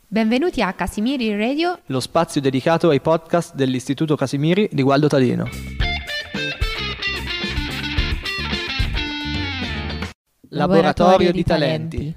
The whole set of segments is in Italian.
Benvenuti a Casimiri Radio, lo spazio dedicato ai podcast dell'Istituto Casimiri di Gualdo Tadino. Laboratorio di talenti.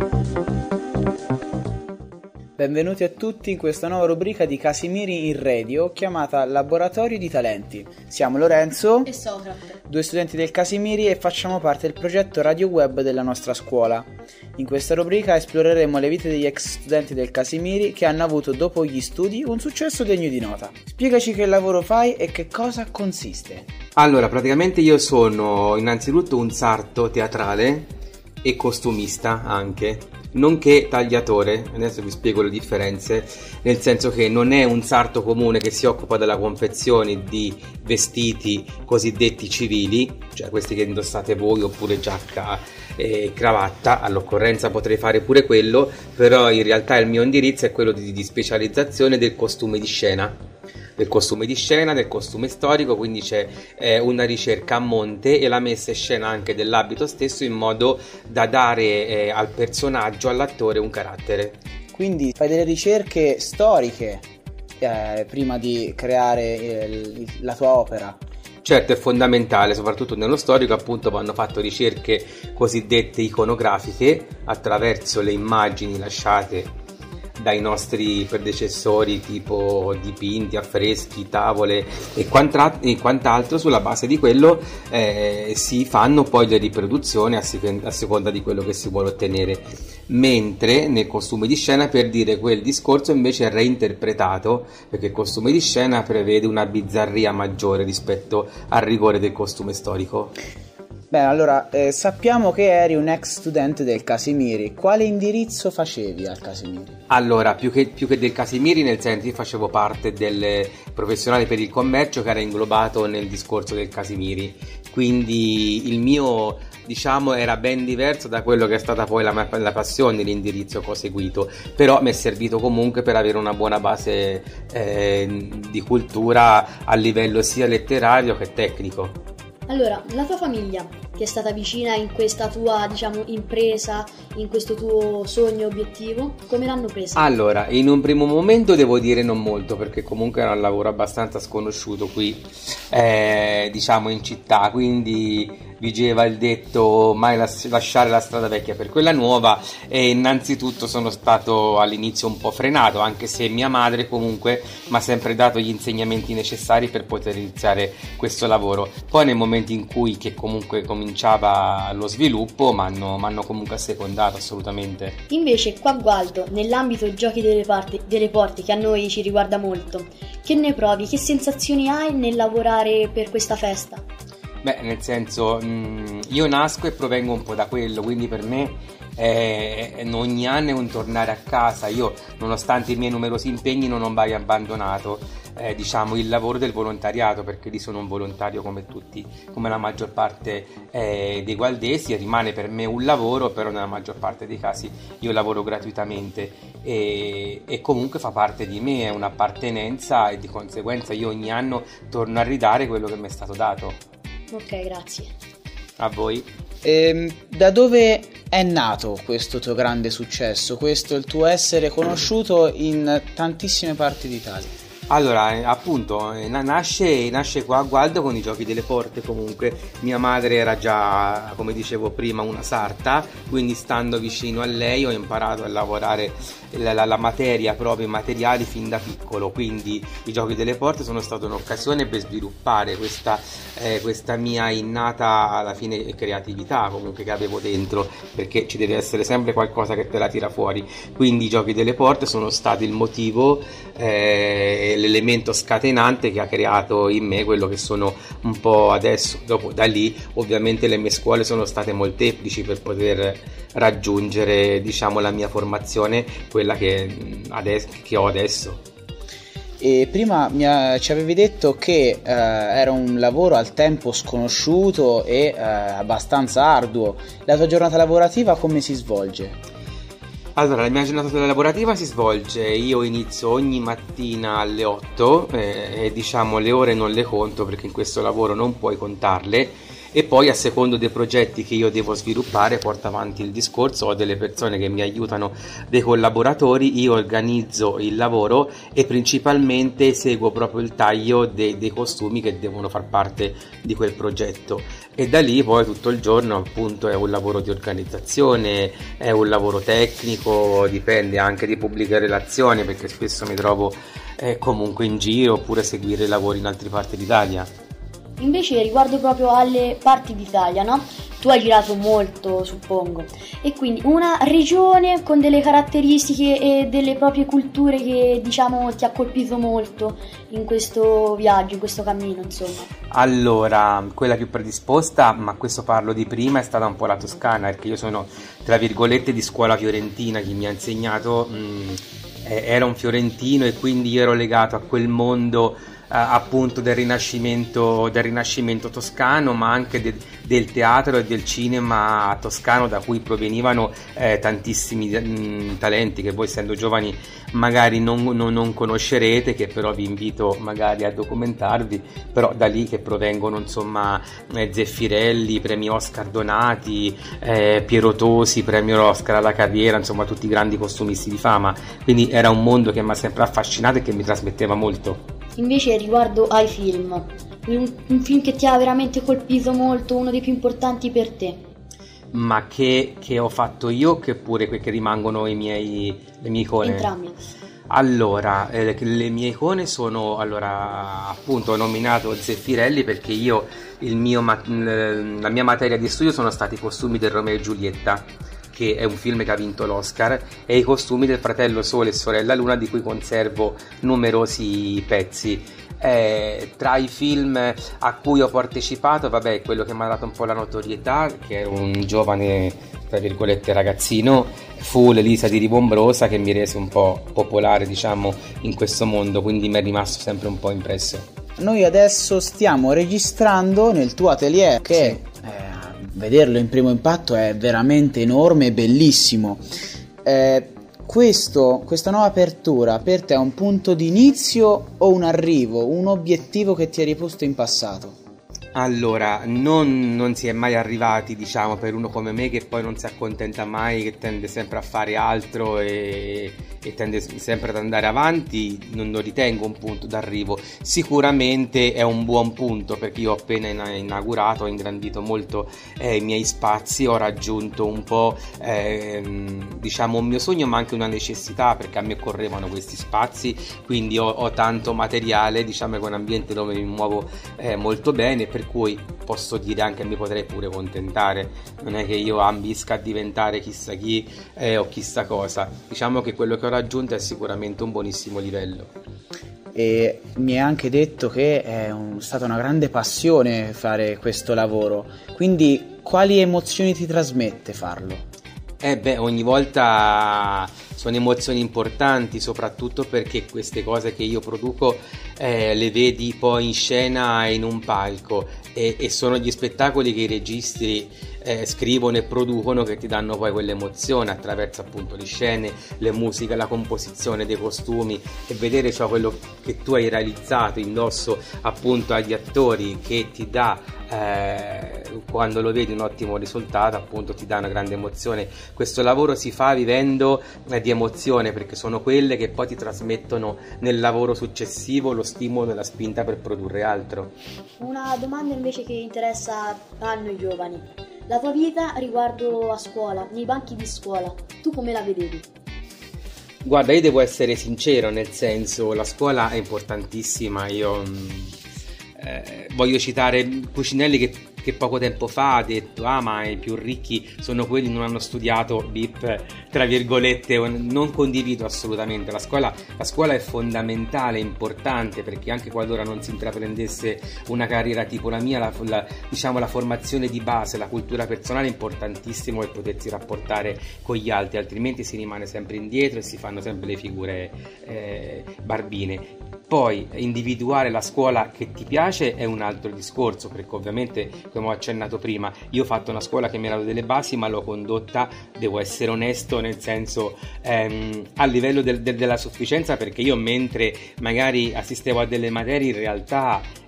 Benvenuti a tutti in questa nuova rubrica di Casimiri in Radio chiamata Laboratorio di Talenti. Siamo Lorenzo e Socrate, due studenti del Casimiri e facciamo parte del progetto Radio Web della nostra scuola. In questa rubrica esploreremo le vite degli ex studenti del Casimiri che hanno avuto dopo gli studi un successo degno di nota. Spiegaci che lavoro fai e che cosa consiste. Allora, praticamente io sono innanzitutto un sarto teatrale e costumista anche, nonché tagliatore. Adesso vi spiego le differenze, nel senso che non è un sarto comune che si occupa della confezione di vestiti cosiddetti civili, cioè questi che indossate voi, oppure giacca e cravatta. All'occorrenza potrei fare pure quello, però in realtà il mio indirizzo è quello di specializzazione del costume di scena, del costume storico, quindi c'è una ricerca a monte e la messa in scena anche dell'abito stesso, in modo da dare al personaggio, all'attore, un carattere. Quindi fai delle ricerche storiche prima di creare la tua opera. Certo, è fondamentale, soprattutto nello storico, appunto, vanno fatte ricerche cosiddette iconografiche attraverso le immagini lasciate dai nostri predecessori, tipo dipinti, affreschi, tavole e quant'altro. Sulla base di quello si fanno poi le riproduzioni a seconda di quello che si vuole ottenere, mentre nel costume di scena, per dire, quel discorso invece è reinterpretato, perché il costume di scena prevede una bizzarria maggiore rispetto al rigore del costume storico. Bene, allora sappiamo che eri un ex studente del Casimiri. Quale indirizzo facevi al Casimiri? Allora, più che del Casimiri, nel senso, io facevo parte del professionale per il commercio, che era inglobato nel discorso del Casimiri, quindi il mio, diciamo, era ben diverso da quello che è stata poi la passione, l'indirizzo che ho seguito, però mi è servito comunque per avere una buona base di cultura a livello sia letterario che tecnico. Allora, la tua famiglia ti è stata vicina in questa tua, impresa, in questo tuo sogno, obiettivo? Come l'hanno presa? Allora, in un primo momento devo dire non molto, perché comunque era un lavoro abbastanza sconosciuto qui, in città, quindi vigeva il detto mai lasciare la strada vecchia per quella nuova, e innanzitutto sono stato all'inizio un po' frenato, anche se mia madre comunque mi ha sempre dato gli insegnamenti necessari per poter iniziare questo lavoro. Poi nel momento in cui che comunque cominciava lo sviluppo mi hanno comunque assecondato assolutamente. Invece qua a Gualdo, nell'ambito giochi delle porte, che a noi ci riguarda molto, che ne provi? Che sensazioni hai nel lavorare per questa festa? Beh, nel senso, io nasco e provengo un po' da quello, quindi per me ogni anno è un tornare a casa. Io, nonostante i miei numerosi impegni, non ho mai abbandonato il lavoro del volontariato, perché lì sono un volontario come tutti, come la maggior parte dei gualdesi. Rimane per me un lavoro, però nella maggior parte dei casi io lavoro gratuitamente e comunque fa parte di me, è un'appartenenza, e di conseguenza io ogni anno torno a ridare quello che mi è stato dato. Ok, grazie. A voi. Da dove è nato questo tuo grande successo, questo il tuo essere conosciuto in tantissime parti d'Italia? Allora, appunto, nasce qua a Gualdo con i giochi delle porte. Comunque mia madre era già, come dicevo prima, una sarta, quindi stando vicino a lei ho imparato a lavorare la materia, proprio i materiali, fin da piccolo. Quindi i giochi delle porte sono stata un'occasione per sviluppare questa mia innata, alla fine, creatività comunque che avevo dentro, perché ci deve essere sempre qualcosa che te la tira fuori. Quindi i giochi delle porte sono stati il motivo, l'elemento scatenante che ha creato in me quello che sono un po' adesso. Dopo, da lì, ovviamente le mie scuole sono state molteplici per poter raggiungere, la mia formazione, quella che ho adesso. E prima ci avevi detto che era un lavoro al tempo sconosciuto e abbastanza arduo. La tua giornata lavorativa come si svolge? Allora, la mia giornata lavorativa si svolge, io inizio ogni mattina alle 8 e le ore non le conto, perché in questo lavoro non puoi contarle, e poi a secondo dei progetti che io devo sviluppare porto avanti il discorso, ho delle persone che mi aiutano, dei collaboratori, io organizzo il lavoro e principalmente seguo proprio il taglio dei costumi che devono far parte di quel progetto, e da lì poi tutto il giorno appunto è un lavoro di organizzazione, è un lavoro tecnico, dipende anche di pubbliche relazioni, perché spesso mi trovo comunque in giro, oppure seguire lavori in altre parti d'Italia. Invece riguardo proprio alle parti d'Italia, no? Tu hai girato molto, suppongo, e quindi una regione con delle caratteristiche e delle proprie culture che diciamo ti ha colpito molto in questo viaggio, in questo cammino, insomma. Allora, quella più predisposta, ma questo parlo di prima, è stata un po' la Toscana, perché io sono tra virgolette di scuola fiorentina, chi mi ha insegnato era un fiorentino e quindi io ero legato a quel mondo appunto del rinascimento toscano, ma anche del teatro e del cinema toscano, da cui provenivano tantissimi talenti che voi, essendo giovani, magari non conoscerete, che però vi invito magari a documentarvi, però da lì che provengono insomma Zeffirelli, premi Oscar Donati, Piero Tosi, premio Oscar alla carriera, insomma tutti i grandi costumisti di fama, quindi era un mondo che mi ha sempre affascinato e che mi trasmetteva molto. Invece riguardo ai film, un film che ti ha veramente colpito molto, uno dei più importanti per te? Ma che ho fatto io, che pure che rimangono le mie icone? Entrambi. Allora, le mie icone sono, allora, appunto ho nominato Zeffirelli perché io la mia materia di studio sono stati i costumi del Romeo e Giulietta, che è un film che ha vinto l'Oscar, e i costumi del Fratello Sole e Sorella Luna, di cui conservo numerosi pezzi. Tra i film a cui ho partecipato, vabbè, quello che mi ha dato un po' la notorietà, che ero un giovane tra virgolette ragazzino, fu l'Elisa di Rivombrosa, che mi rese un po' popolare, diciamo, in questo mondo, quindi mi è rimasto sempre un po' impresso. Noi adesso stiamo registrando nel tuo atelier, che vederlo in primo impatto è veramente enorme e bellissimo. Questa nuova apertura per te è un punto di inizio o un arrivo, un obiettivo che ti eri posto in passato? Allora, non si è mai arrivati, diciamo, per uno come me che poi non si accontenta mai, che tende sempre a fare altro e tende sempre ad andare avanti, non lo ritengo un punto d'arrivo. Sicuramente è un buon punto, perché io ho appena inaugurato, ho ingrandito molto i miei spazi, ho raggiunto un po' diciamo un mio sogno, ma anche una necessità, perché a me occorrevano questi spazi, quindi ho tanto materiale, diciamo, che è un ambiente dove mi muovo molto bene, per cui posso dire anche mi potrei pure contentare, non è che io ambisca a diventare chissà chi o chissà cosa, diciamo che quello che ho raggiunto è sicuramente un buonissimo livello. E mi hai anche detto che è stata una grande passione fare questo lavoro, quindi quali emozioni ti trasmette farlo? Ogni volta sono emozioni importanti, soprattutto perché queste cose che io produco le vedi poi in scena in un palco, e sono gli spettacoli che i registi scrivono e producono che ti danno poi quell'emozione attraverso appunto le scene, le musiche, la composizione dei costumi, e vedere ciò quello che tu hai realizzato indosso appunto agli attori, che ti dà quando lo vedi un ottimo risultato, appunto ti dà una grande emozione. Questo lavoro si fa vivendo di emozione, perché sono quelle che poi ti trasmettono nel lavoro successivo lo stimolo e la spinta per produrre altro. Una domanda invece che interessa a noi giovani: la tua vita riguardo a scuola, nei banchi di scuola, tu come la vedevi? Guarda, io devo essere sincero, nel senso, la scuola è importantissima. Io voglio citare Cucinelli che poco tempo fa ha detto: ma i più ricchi sono quelli che non hanno studiato, bip, tra virgolette. Non condivido assolutamente. La scuola è fondamentale, importante, perché anche qualora non si intraprendesse una carriera tipo la mia, diciamo la formazione di base, la cultura personale è importantissimo, per potersi rapportare con gli altri, altrimenti si rimane sempre indietro e si fanno sempre le figure barbine. Poi individuare la scuola che ti piace è un altro discorso, perché ovviamente, come ho accennato prima, io ho fatto una scuola che mi ha dato delle basi, ma l'ho condotta, devo essere onesto, nel senso a livello della sufficienza, perché io mentre magari assistevo a delle materie in realtà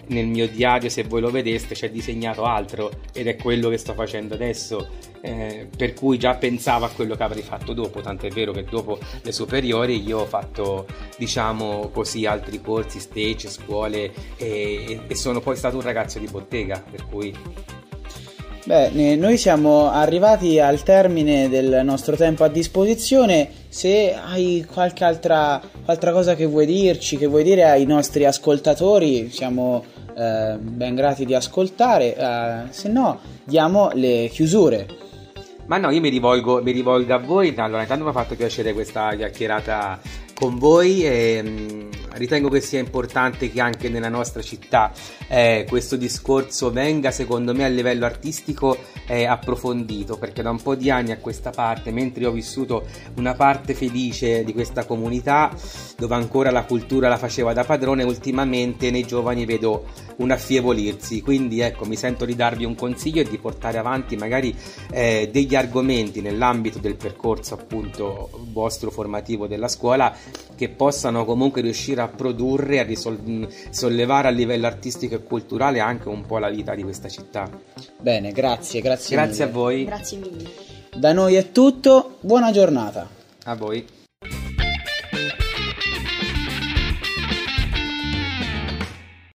nel mio diario, se voi lo vedeste, c'è disegnato altro, ed è quello che sto facendo adesso, per cui già pensavo a quello che avrei fatto dopo, tant'è vero che dopo le superiori io ho fatto, diciamo così, altri corsi, stage, scuole, e sono poi stato un ragazzo di bottega, per cui... Bene, noi siamo arrivati al termine del nostro tempo a disposizione. Se hai qualche altra cosa che vuoi dirci, che vuoi dire ai nostri ascoltatori, siamo ben grati di ascoltare, se no diamo le chiusure. Ma no, io mi rivolgo a voi. Allora, intanto mi ha fatto piacere questa chiacchierata con voi, e ritengo che sia importante che anche nella nostra città questo discorso venga, secondo me, a livello artistico approfondito, perché da un po' di anni a questa parte, mentre io ho vissuto una parte felice di questa comunità dove ancora la cultura la faceva da padrone, ultimamente nei giovani vedo un affievolirsi, quindi ecco, mi sento di darvi un consiglio e di portare avanti magari degli argomenti nell'ambito del percorso appunto vostro formativo della scuola, che possano comunque riuscire a produrre, a sollevare a livello artistico e culturale anche un po' la vita di questa città. Bene, grazie mille. A voi. Grazie mille. Da noi è tutto, buona giornata. A voi.